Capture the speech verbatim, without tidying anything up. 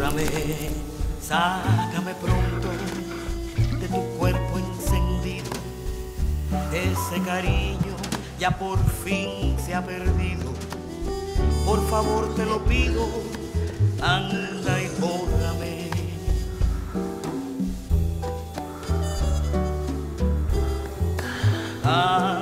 bórrame, sácame pronto de tu cuerpo encendido. Ese cariño ya por fin se ha perdido. Por favor te lo pido, anda y bórrame. Ah,